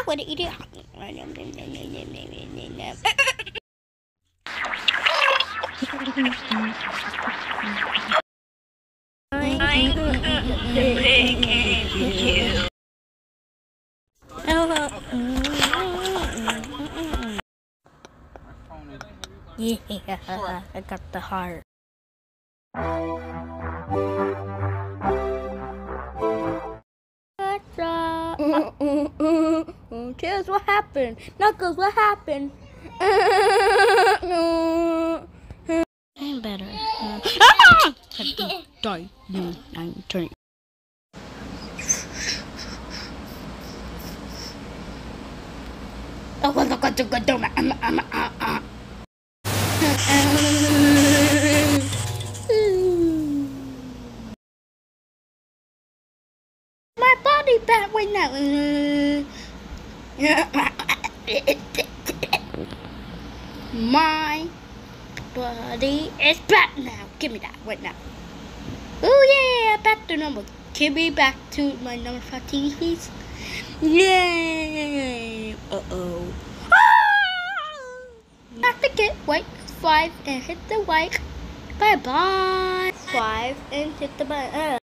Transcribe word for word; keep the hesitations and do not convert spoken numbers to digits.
I want to eat it. Yeah, I got the heart. Cheers, what happened? Knuckles, what happened? I'm better. Ah! Die, you nineteen. Oh, look at the good my body back right now. My body is back now. Give me that right now. Oh yeah, back to normal. Give me back to my number five T V, please. Yay! Uh oh. Not the kid. Wait, five and hit the like. Bye bye. Five and hit the button. Uh.